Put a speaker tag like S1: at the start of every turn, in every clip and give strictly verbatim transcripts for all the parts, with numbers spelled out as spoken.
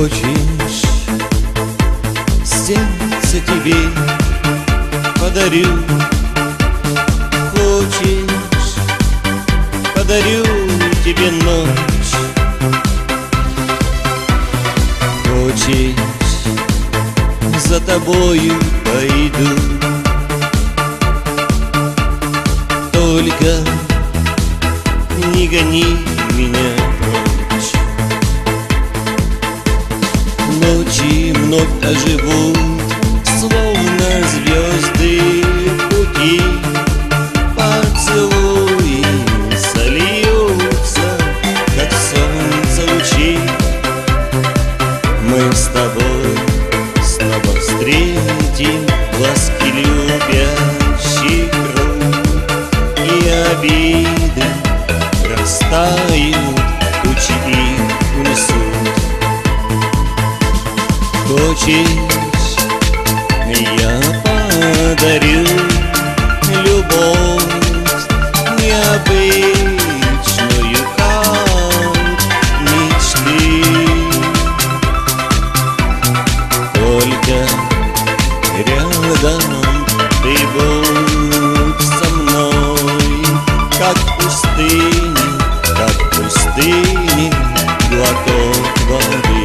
S1: Хочешь, сердце тебе подарю. Хочешь, подарю тебе ночь. Хочешь, за тобою пойду. Только не гони меня прочь. Ночи вновь оживут, словно звезды в пути. Поцелуи сольются, как солнце лучи. Мы с тобой снова встретим ласки любящий круг, и обиды растают, тучи их унесут. Хочешь, я подарю любовь необычную, как мечты. Только рядом ты будь со мной, как в пустыне, как в пустыне глоток воды.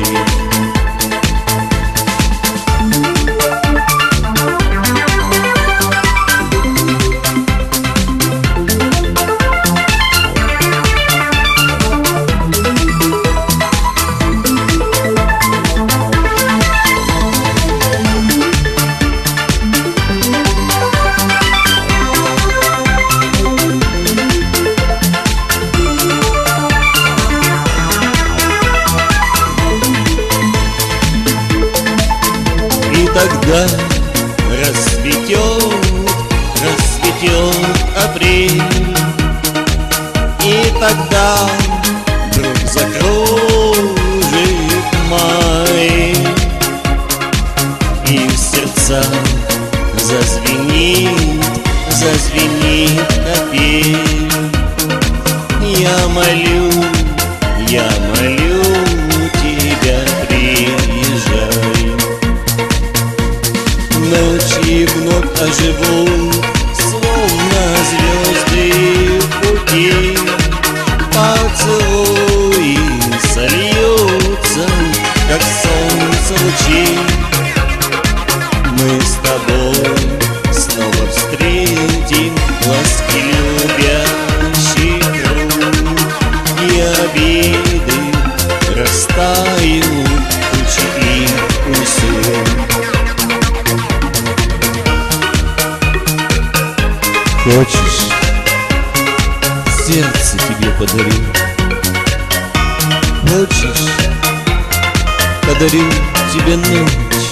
S1: Тогда расцветет, расцветет апрель, и тогда вдруг закружит май, и в сердцах зазвенит, зазвенит капель. Я молю, я молю тебя, приезжай. Ночи вновь оживут, словно звезды в пути. Поцелуи сольются, как солнце лучи. Мы с тобой снова встретим ласки любящий круг, и обиды растают, тучи их унесут. Хочешь, сердце тебе подарю. Хочешь, подарю тебе ночь.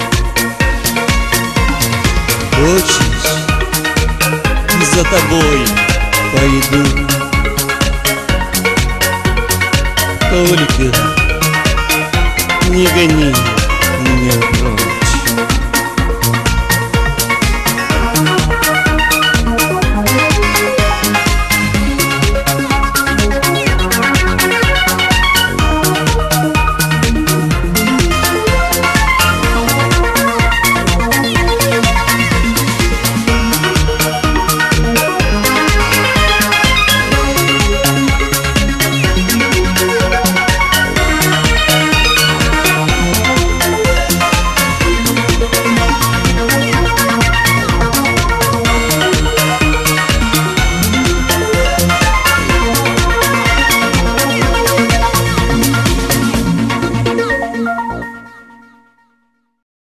S1: Хочешь, за тобой пойду. Только не гони меня прочь.